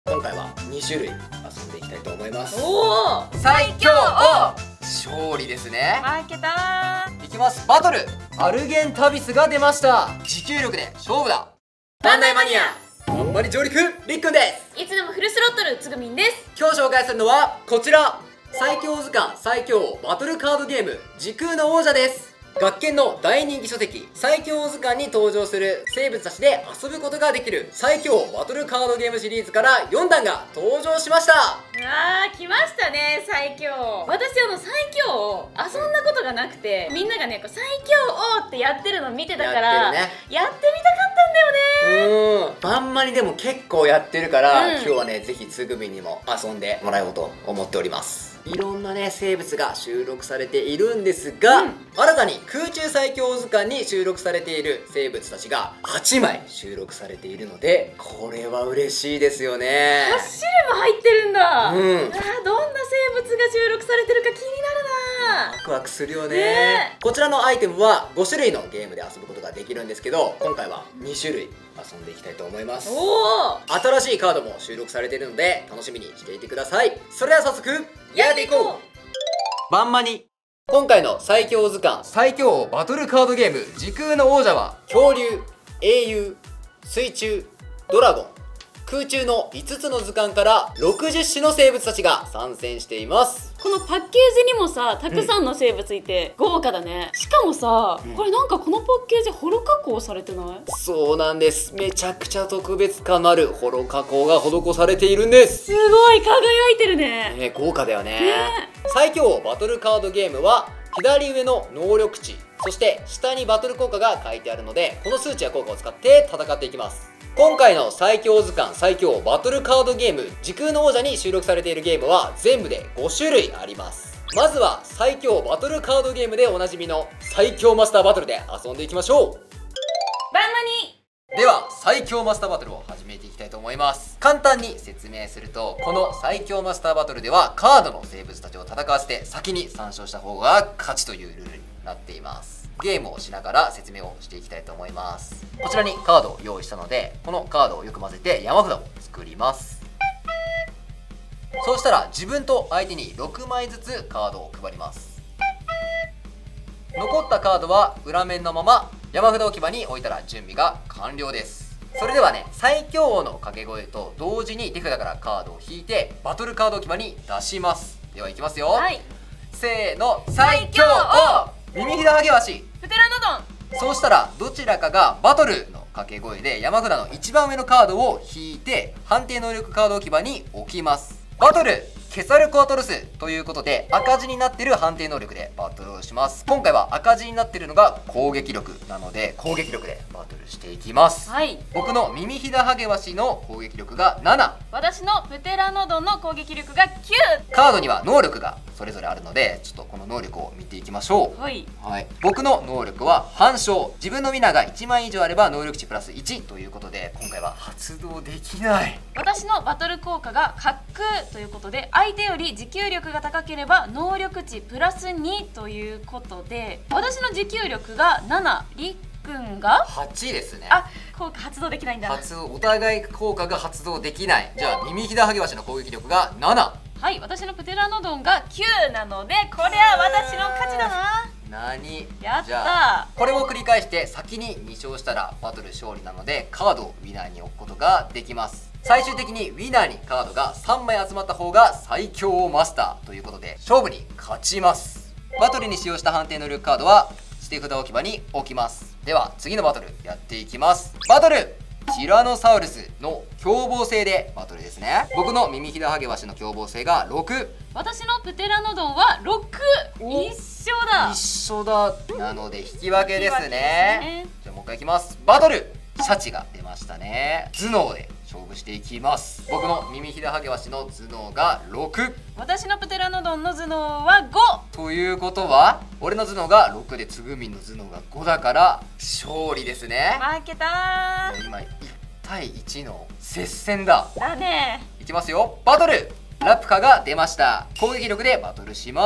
今回は2種類遊んでいきたいと思います。 おお、 最強王勝利ですね。 負けたいきます。バトルアルゲンタビスが出ました。持久力で勝負だ。バンダイマニアあんまり上陸りっくんです。 いつでもフルスロットルつぐみんです。 今日紹介するのはこちら、最強図鑑最強王バトルカードゲーム時空の王者です。学研の大人気書籍最強図鑑に登場する生物たちで遊ぶことができる最強バトルカードゲームシリーズから4弾が登場しました。 うわー、来ましたね、最強王。私最強王遊んだことがなくて、みんながね、最強王ってやってるの見てたから、やってみたかったんだよね。 バンマにでも結構やってるから、今日はね、ぜひつぐみにも遊んでもらおうと思っております。いろんなね生物が収録されているんですが、新たに空中最強図鑑に収録されている生物たちが8枚収録されているので、これは嬉しいですよね。 8種類も入ってるんだ。どんな生物が収録されてるか気になるな。 ワクワクするよね。こちらのアイテムは5種類のゲームで遊ぶことができるんですけど、今回は2種類遊んでいきたいと思います。新しいカードも収録されているので楽しみにしていてください。それでは早速やっていこう。バンマニ。今回の最強図鑑最強バトルカードゲーム時空の王者は、恐竜、英雄、水中、ドラゴン、空中の5つの図鑑から60種の生物たちが参戦しています。 このパッケージにもさ、たくさんの生物いて豪華だね。しかもさ、これなんかこのパッケージホロ加工されてない？ そうなんです。めちゃくちゃ特別感のあるホロ加工が施されているんです。 すごい輝いてるね。 豪華だよね。最強バトルカードゲームは左上の能力値、そして下にバトル効果が書いてあるので、この数値や効果を使って戦っていきます。今回の最強図鑑最強バトルカードゲーム時空の王者に収録されているゲームは全部で5種類あります。まずは最強バトルカードゲームでおなじみの最強マスターバトルで遊んでいきましょう。 バンマニ。 では最強マスターバトルを始めていきたいと思います。簡単に説明すると、この最強マスターバトルではカードの生物たちを戦わせて先に3勝した方が勝ちというルールになっています。ゲームをしながら説明をしていきたいと思います。こちらにカードを用意したので、このカードをよく混ぜて山札を作ります。そうしたら自分と相手に6枚ずつカードを配ります。残ったカードは裏面のまま山札置き場に置いたら準備が完了です。それではね、最強王の掛け声と同時に手札からカードを引いてバトルカード置き場に出します。ではいきますよ、せーの、最強王耳ひだはげわしプテラノドン。 そうしたらどちらかがバトルの掛け声で山札の一番上のカードを引いて判定能力カード置き場に置きます。バトルケサルコアトルスということで、赤字になっている判定能力でバトルをします。今回は赤字になっているのが攻撃力なので、攻撃力でバトルしていきます。僕の耳ひだはげわしの攻撃力が7、 私のプテラノドンの攻撃力が9。 カードには能力がそれぞれあるので、ちょっとこの能力を見ていきましょう。僕の能力は反証。自分のウィナーが1枚以上あれば能力値プラス1ということで、今回は発動できない。 私のバトル効果が滑空ということで、相手より持久力が高ければ能力値プラス2ということで、私の持久力が7、りっくんが 8ですね。 効果発動できないんだ。 お互い効果が発動できない。じゃあ耳ひだはげわしの攻撃力が7。 私のプテラノドンが9なので、これは私の勝ちだな。やった。 じゃあこれを繰り返して先に2勝したらバトル勝利なので、カードをウィナーに置くことができます。最終的にウィナーにカードが3枚集まった方が最強マスターということで、勝負に勝ちます。バトルに使用した判定能力カードは捨て札置き場に置きます。では次のバトルやっていきます。バトルティラノサウルスの凶暴性でバトルですね。僕の耳ひだはげわしの凶暴性が6、 私のプテラノドンは6。一緒だ。 なので引き分けですね。じゃあもう一回いきます。バトルシャチが出ましたね。頭脳で勝負していきます。僕の耳ひだはげわしの頭脳が6、 私のプテラノドンの頭脳は5。 ということは俺の頭脳が6でつぐみんの頭脳が5だから勝利ですね。 負けたー。 今1対1の接戦だね。 いきますよ。バトルラプカが出ました。攻撃力でバトルします。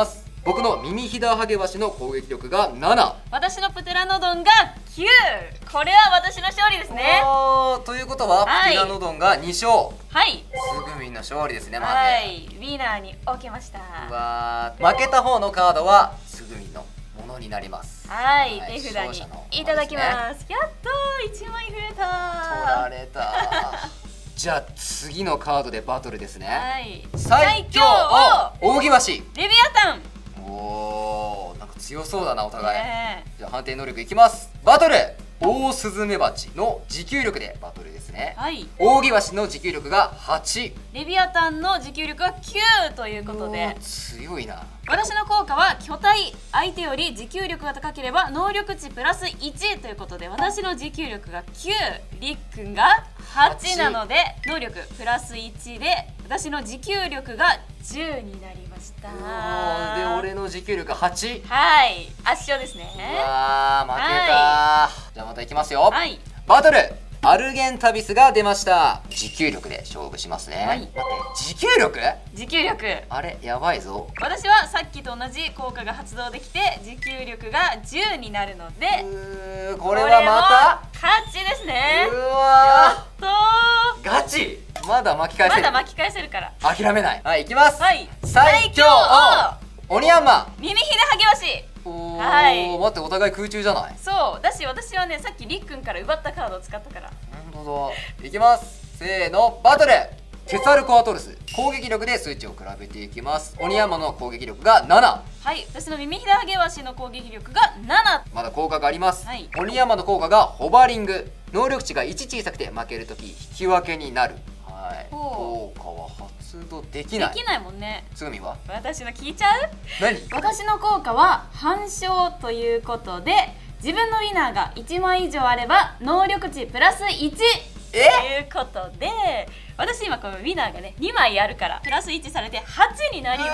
僕の耳ひだハゲワシの攻撃力が7、 私のプテラノドンが9。これは私の勝利ですね。 ということは、プテラノドンが2勝。 はい、 すぐみんな勝利ですね。まずはい、ウィナーに置きました。 うわー、負けた方のカードはすぐみんのものになります。 はい、手札にいただきます。やっと1枚増えた。 取られたじゃあ次のカードでバトルですね。 はい、 最強王扇橋レビアタン。 おー、なんか強そうだなお互い、じゃあ判定能力いきます。バトルオオスズメバチの持久力でバトルですね。 はい、 扇橋の持久力が8、 レビアタンの持久力が9ということで強いな。 私の効果は巨体、相手より持久力が高ければ能力値プラス1ということで、私の持久力が9、りっくんが8なので能力プラス1で私の持久力が10になりました。 で俺の持久力が8。 はい、圧勝ですね。 うわー負けた、じゃあまたいきますよ。 はい、 バトルアルゲンタビスが出ました。持久力で勝負しますね。 はい、 待って、持久力あれやばいぞ。 私はさっきと同じ効果が発動できて持久力が10になるので、 これはまた勝ちですね。 うわー、やっとガチ。まだ巻き返せる、 まだ巻き返せるから諦めない。はい、いきます。 はい、 最強王鬼山耳ひれハゲワシ。 はい、待って、お互い空中じゃない。 そうだし、私はねさっきりっくんから奪ったカードを使ったから。 本当だ。いきます。せーの、バトルケツァルコアトルス。攻撃力で数値を比べていきます。鬼山の攻撃力が7。 はい、私の耳ひれハゲワシの攻撃力が7。 まだ効果があります。 はい、 鬼山の効果がホバリング。能力値が1小さくて負けるとき引き分けになる。はい、効果は発動できない。 できないもんね。 つぐみは私の聞いちゃう？ 何？ 私の効果は反勝ということで、自分のウィナーが1枚以上あれば能力値プラス1ということで、私今このウィナーがね2枚あるからプラス1されて8になりました。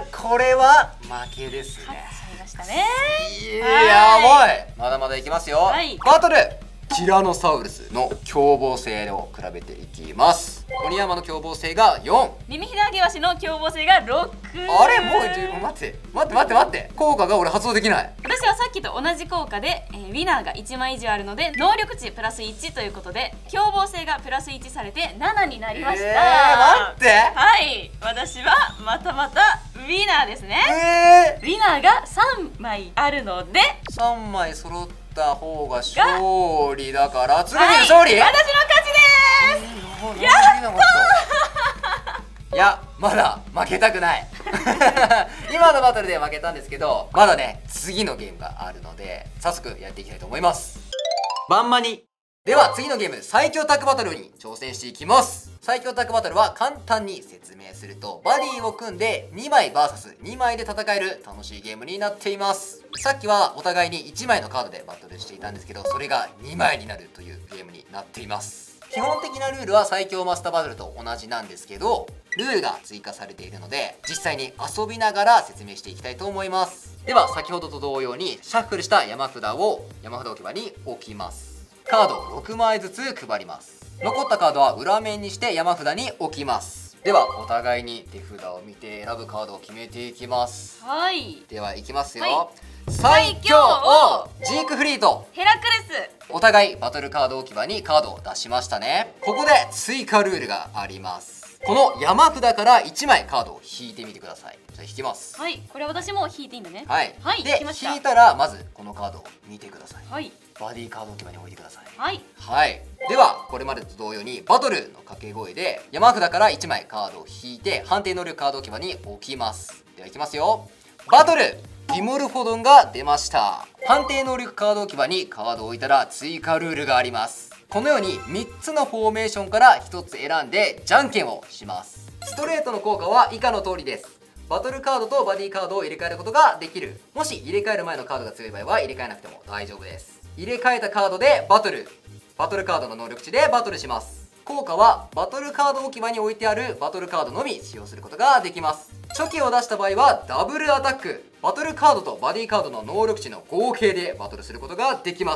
これは負けですね。 勝っちゃいましたね。 やばい。まだまだいきますよ。 はい、 バトルティラノサウルスの凶暴性を比べていきます。鬼山の凶暴性が4、 耳ひれハゲワシの凶暴性が6。 あれもう待って効果が俺発動できない。 私はさっきと同じ効果で、ウィナーが1枚以上あるので能力値プラス1ということで凶暴性がプラス1されて7になりました。 待って、 はい、私はまたウィナーですね。ウィナーが3枚あるので 3枚揃った方が勝利だから、つぐみの勝利、 私の勝ちです。やっいや、まだ負けたくない今のバトルで負けたんですけど、まだね次のゲームがあるので早速やっていきたいと思います。バンマニでは次のゲーム、最強タッグバトルに挑戦していきます。最強タッグバトルは簡単に説明すると、バディを組んで2枚 vs2 枚で戦える楽しいゲームになっています。さっきはお互いに1枚のカードでバトルしていたんですけど、それが2枚になるというゲームになっています。基本的なルールは最強マスターバトルと同じなんですけど、ルールが追加されているので実際に遊びながら説明していきたいと思います。では先ほどと同様にシャッフルした山札を置き場に置きます。カードを6枚ずつ配ります。残ったカードは裏面にして山札に置きます。ではお互いに手札を見て選ぶカードを決めていきます。 はい、 ではいきますよ、 はい、 最強王ジークフリートヘラクレス。 お互いバトルカード置き場にカードを出しましたね。ここで追加ルールがあります。この山札から1枚カードを引いてみてください。じゃあ引きます。 はい、これ私も引いていいんだね。 はい、 はい、 で引いたらまずこのカードを見てください。 はい、 バディカード置き場に置いてください。 はい、 はい、ではこれまでと同様にバトルの掛け声で山札から1枚カードを引いて判定能力カード置き場に置きます。ではいきますよ。バトルディモルフォドンが出ました。判定能力カード置き場にカードを置いたら追加ルールがあります。このように3つのフォーメーションから1つ選んでじゃんけんをします。ストレートの効果は以下の通りです。バトルカードとバディカードを入れ替えることができる。もし入れ替える前のカードが強い場合は入れ替えなくても大丈夫です。入れ替えたカードでバトルカードの能力値でバトルします。効果はバトルカード置き場に置いてあるバトルカードのみ使用することができます。初期を出した場合はダブルアタック、バトルカードとバディカードの能力値の合計でバトルすることができます。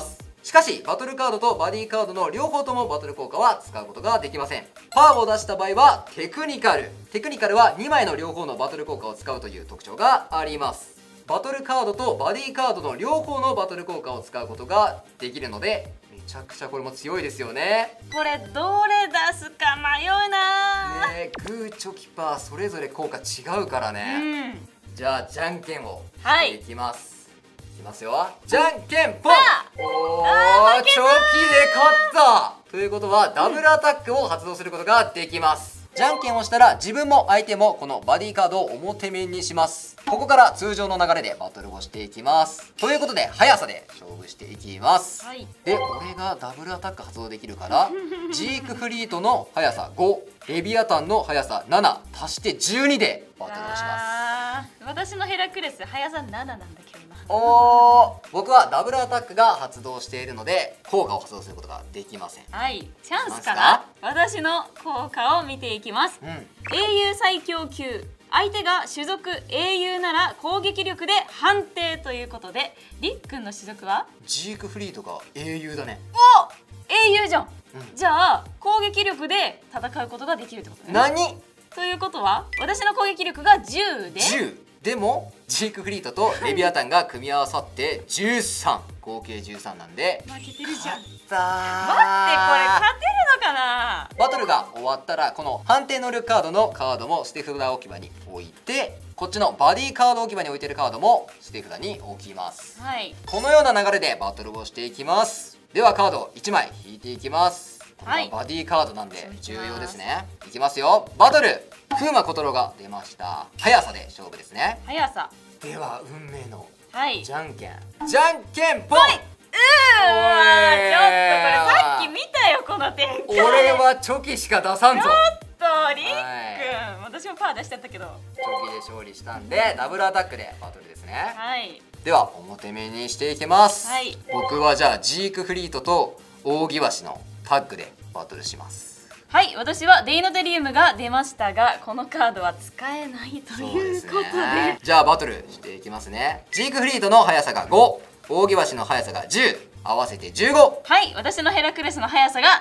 しかしバトルカードとバディカードの両方ともバトル効果は使うことができません。パーを出した場合はテクニカルは2枚の両方のバトル効果を使うという特徴があります。バトルカードとバディカードの両方のバトル効果を使うことができるので、めちゃくちゃこれも強いですよね。 これどれ出すか迷うなね。グーチョキパーそれぞれ効果違うからね、じゃあじゃんけんをしていきます、いきますよ。じゃんけんぽん。おー、チョキで勝ったということはダブルアタックを発動することができます。じゃんけんをしたら自分も相手もこのバディカードを表面にします。ここから通常の流れでバトルをしていきます。ということで速さで勝負していきます、で俺がダブルアタック発動できるからジークフリートの速さ5、レビアタンの速さ7足して12でバトルをします。 私のヘラクレス速さ7なんだけどな。 僕はダブルアタックが発動しているので効果を発動することができません。 はい、チャンスかな。私の効果を見ていきます、英雄最強級。相手が種族英雄なら攻撃力で判定ということで、りっくんの種族はジークフリートが英雄だね。 お、英雄じゃん、じゃあ攻撃力で戦うことができるってことね。 何ということは私の攻撃力が10ででもジークフリートとレビアタンが組み合わさって13、合計13なんで負けてるじゃん。待って、これ勝勝てるのかな。 バトルが終わったらこの判定能力カードのカードも捨て札置き場に置いて、こっちのバディカード置き場に置いてるカードも捨て札に置きます、このような流れでバトルをしていきます。ではカード1枚引いていきます。これはバディカードなんで重要ですね。いきますよ。バトル風魔小太郎が出ました。速さで勝負ですね。 速さでは運命のじゃんけん、じゃんけんぽい。ちょっとこれさっき見たよ、この展開。 俺はチョキしか出さんぞ。 ちょっとりっくん、私もパー出しちゃったけどチョキで勝利したんでダブルアタックでバトルですね。では表面にしていきます、僕はじゃあジークフリートと扇橋のタッグでバトルします。 はい、私はデイノテリウムが出ましたが、このカードは使えないということで、 じゃあバトルしていきますね。ジークフリートの速さが5、扇橋の速さが10、合わせて15。 はい、私のヘラクレスの速さが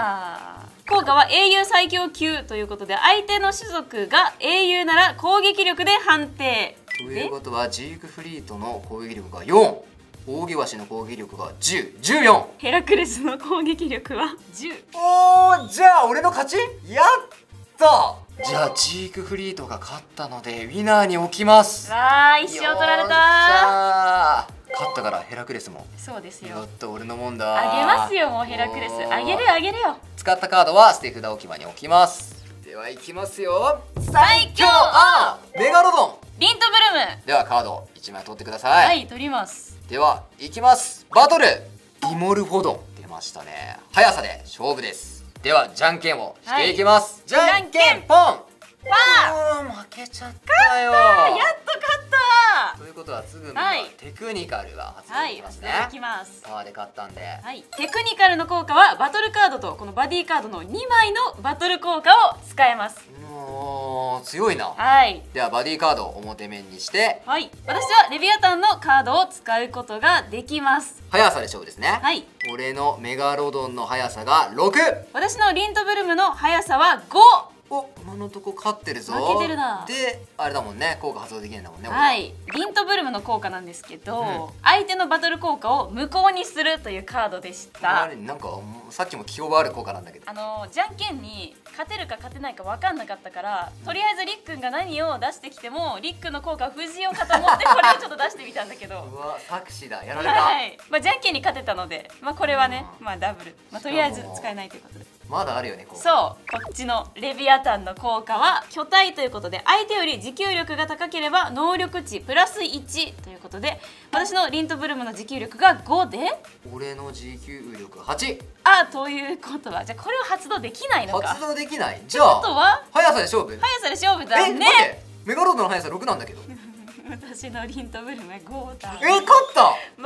7。効果は英雄最強級ということで、相手の種族が英雄なら攻撃力で判定ということはジークフリートの攻撃力が4、扇橋の攻撃力が10、14。 ヘラクレスの攻撃力は10。 おー、じゃあ俺の勝ち。やったじゃあジークフリートが勝ったのでウィナーに置きます。 わー、石を取られた。 勝ったからヘラクレスも。 そうですよ。 やっと俺のもんだ。 あげますよ、もうヘラクレスあげるよ、あげるよ。 使ったカードは捨て札置き場に置きます。ではいきますよ。最強アーメガロドンリントブルム。 ではカード1枚取ってください。 はい、取ります。 ではいきます。バトルディモルフォドン出ましたね。速さで勝負です。ではじゃんけんをしていきます、じゃんけんぽん。負けちゃったよ。 やっと勝ったということはつぐみはテクニカルが発動できますね。パワーで勝ったんで、 テクニカルの効果はバトルカードとこのバディカードの2枚のバトル効果を使えます。 もう強いな。ではバディカードを表面にして、 私はレビアタンのカードを使うことができます。 速さで勝負ですね。俺のメガロドンの速さが6、 私のリントブルムの速さは5。 お、今のとこ勝ってるぞ。 負けてるな。 で、あれだもんね、効果発動できないんだもんね。 リントブルムの効果なんですけど、相手のバトル効果を無効にするというカードでした。 なんかさっきも記憶がある効果なんだけど、 じゃんけんに勝てるか勝てないか分かんなかったから、とりあえずりっくんが何を出してきてもりっくんの効果を封じようかと思ってこれをちょっと出してみたんだけどうわ、作詞だ、やられた。 じゃんけんに勝てたので、これはね、ダブル、とりあえず使えないということで。 まだあるよね。 そう、こっちのレビアタンの効果は巨体ということで、相手より持久力が高ければ能力値プラス1ということで、私のリントブルムの持久力が5で、 俺の持久力8。 ということはじゃあこれを発動できないのか。 発動できない。じゃあ速さで勝負。 速さで勝負だね。 メガロードの速さ6なんだけど私のリントブルムは5だ。 勝った。 待っ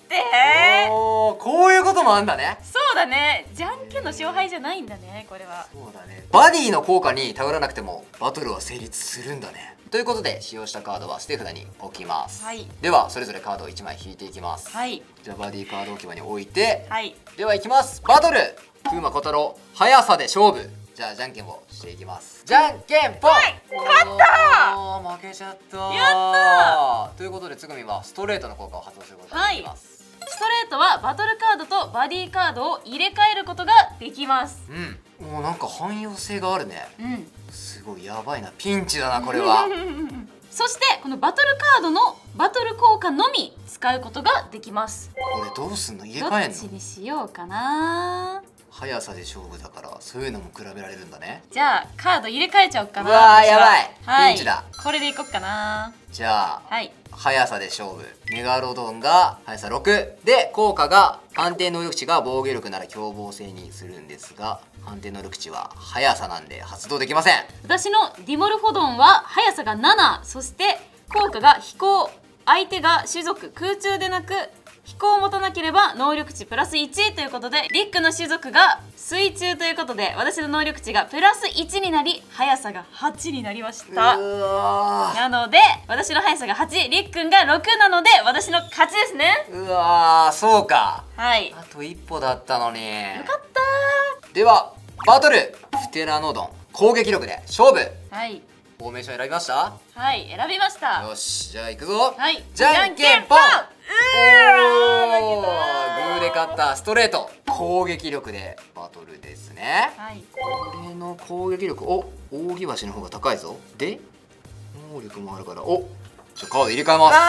おー、こういうこともあんだね。 そうだね、じゃんけんの勝敗じゃないんだね、これは。 そうだね、バディの効果に頼らなくてもバトルは成立するんだね。ということで使用したカードは捨て札に置きます、はい、ではそれぞれカードを1枚引いていきます、はい、じゃあバディカード置き場に置いて、はい、ではいきます。バトル風磨小太郎、速さで勝負。じゃあじゃんけんをしていきます。じゃんけんぽん、はい、 勝ったー。負けちゃった。 やったということでつぐみはストレートの効果を発動することができます、 はい、ストレートはバトルカードとバディカードを入れ替えることができます。 うん、もうなんか汎用性があるね。うん、すごいやばいな、ピンチだなこれは。 そしてこのバトルカードのバトル効果のみ使うことができます。 これどうすんの、入れ替えんの？ どっちにしようかな。 速さで勝負だからそういうのも比べられるんだね。 じゃあカード入れ替えちゃおうかな。 うわーやばい、はい、ピンチだ。 これでいこうかな。 じゃあ、 はい、 速さで勝負。メガロドンが速さ6で、効果が判定能力値が防御力なら凶暴性にするんですが、判定能力値は速さなんで発動できません。 私のディモルフォドンは速さが7、そして効果が飛行、相手が種族空中でなく飛行を持たなければ能力値プラス1ということで、リックの種族が水中ということで私の能力値がプラス1になり速さが8になりました。なので私の速さが8、リックンが6なので私の勝ちですね。 うわー、そうか。 はい、 あと一歩だったのに。 よかったー。 ではバトルプテラノドン、攻撃力で勝負。はい、フォーメーション選びました？ はい、選びました。 よし、じゃあ行くぞ。 はい、 じゃんけんぽん。 おー、 グーで勝った。ストレート攻撃力でバトルですね。はい、これの攻撃力、お、扇橋の方が高いぞ。で能力もあるから、お、じゃあカード入れ替えます。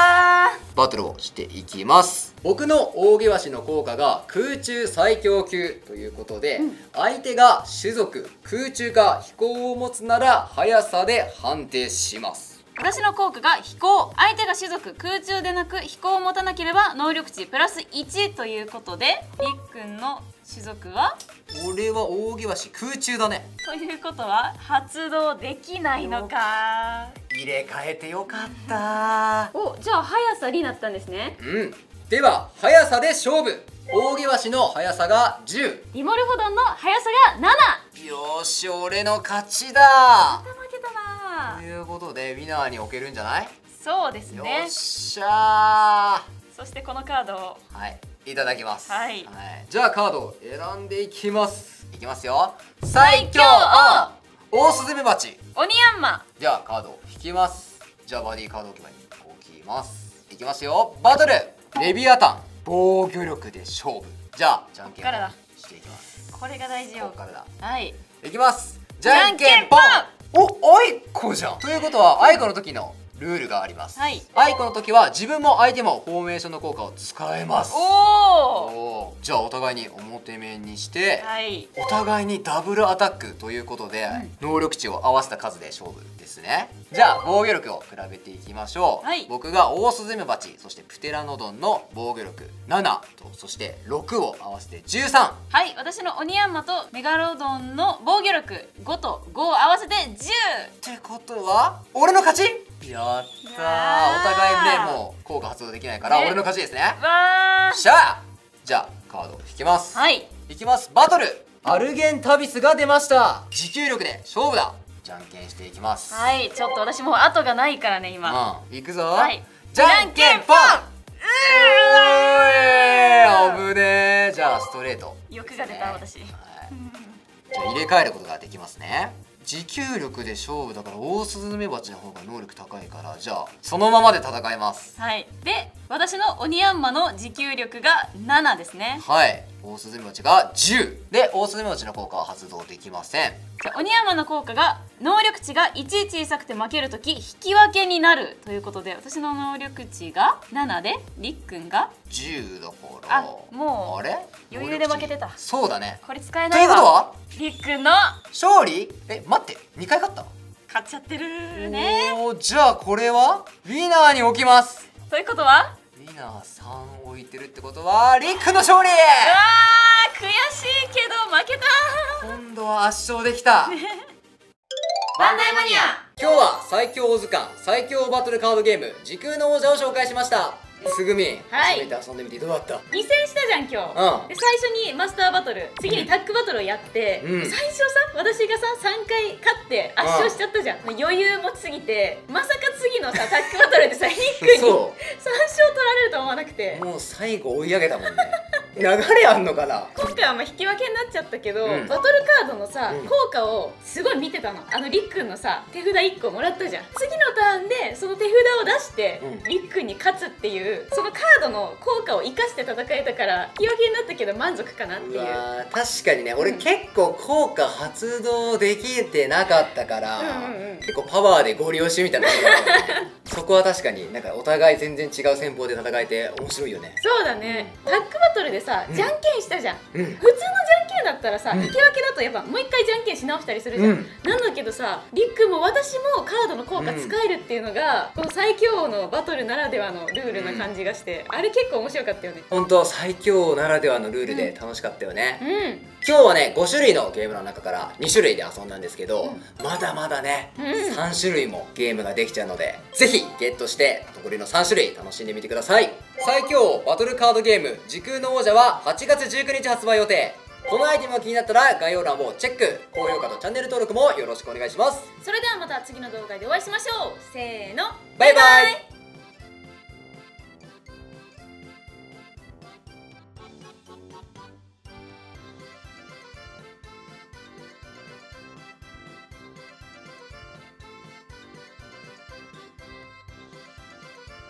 バトルをしていきます。僕の扇橋の効果が空中最強級ということで、相手が種族空中か飛行を持つなら速さで判定します。 私の効果が飛行、相手が種族空中でなく飛行を持たなければ能力値プラス1ということで、りっくんの種族は、 俺は扇橋空中だね。 ということは発動できないのか。 入れ替えてよかった。 お、じゃあ速さになったんですね。 うん、では速さで勝負。扇橋の速さが10、 ディモルフォドンの速さが7。 よーし、俺の勝ちだ。 負けたな。 ということでウィナーに置けるんじゃない？ そうですね。 よっしゃー。そしてこのカードを、 はい、いただきます。 はい、 じゃあカードを選んでいきます。いきますよ。最強王、オオスズメバチ、 オニヤンマ。 じゃあカードを引きます。じゃあバディカード置き場に置きます。いきますよ。バトルレビアタン、防御力で勝負。じゃあじゃんけんをしていきます。 これが大事よ。 ここからだ。 はい、 いきます。じゃんけんぽん。お、あいこじゃん。ということはあいこの時のルールがあります。はい、あいこの時は自分も相手もフォーメーションの効果を使えます。おー、じゃあお互いに表面にして、はい、お互いにダブルアタックということで、能力値を合わせた数で勝負ですね。じゃあ防御力を比べていきましょう。はい、僕がオオスズメバチ、そしてプテラノドンの防御力7と、そして6を合わせて13。はい、 私のオニヤンマとメガロドンの防御力5と5を合わせて10。 ってことは俺の勝ち。やったー。お互いね、もう効果発動できないから俺の勝ちですね。わー、しゃあ。じゃあカードを引きます。はい、いきます。バトルアルゲンタビスが出ました。持久力で勝負だ。じゃんけんしていきます。 はい、ちょっと私もう後がないからね今。 いくぞ。はい、じゃんけんぽん。危ねー。じゃあストレート、 欲が出た私。 じゃあ入れ替えることができますね。持久力で勝負だからオオスズメバチの方が能力高いから、じゃあそのままで戦います。はい、 で私のオニヤンマの持久力が7ですね。 はい、オオスズメバチが10で、オオスズメバチの効果は発動できません。 じゃあオニヤンマの効果が能力値が1小さくて負けるとき引き分けになるということで、私の能力値が7でりっくんが 10だから、あ、 もうあれ余裕で負けてた。 そうだね。 これ使えないわ。ということはりっくんの勝利。待って、2回勝った。 勝っちゃってるね。 じゃあこれはウィナーに置きます。 ということはウィナー3置いてるってことはりっくんの勝利。 悔しいけど負けた。 今度は圧勝できた。 バンダイマニア。 今日は最強王図鑑最強バトルカードゲーム時空の王者を紹介しました。 つぐみ、 はい、 初めて遊んでみてどうだった？ 2戦したじゃん今日、で最初にマスターバトル、次にタッグバトルをやって、最初さ私がさ3回勝って圧勝しちゃったじゃん。余裕持ちすぎて、まさか次のさタッグバトルでさニックに3勝取られると思わなくて、 もう最後追い上げたもんね。流れあんのかな。 今回は引き分けになっちゃったけど、バトルカードのさ、効果をすごい見てたの。りっくんのさ手札1個もらったじゃん。次のターンでその手札を出して、りっくんに勝つっていうそのカードの効果を生かして戦えたから引き分けになったけど満足かなっていう。 確かにね、俺結構効果発動できてなかったから、結構パワーでゴリ押しみたいなそこは確かになんかお互い全然違う戦法で戦えて面白いよね。 そうだね、タッグバトルでさじゃんけんしたじゃん、普通のじゃんけんだったらさ引き分けだとやっぱもう一回じゃんけんし直したりするじゃん、なんだけどさりっくんも私もカードの効果使えるっていうのが、この最強王のバトルならではのルールな感じがして、あれ結構面白かったよね。 本当最強王ならではのルールで楽しかったよね。今日はね5種類のゲームの中から2種類で遊んだんですけど、まだまだね、3種類もゲームができちゃうので、ぜひゲットして残りの3種類楽しんでみてください。最強バトルカードゲーム時空の王者は8月19日発売予定。このアイテムが気になったら概要欄をチェック、高評価とチャンネル登録もよろしくお願いします。 それではまた次の動画でお会いしましょう。せーの、 バイバイ。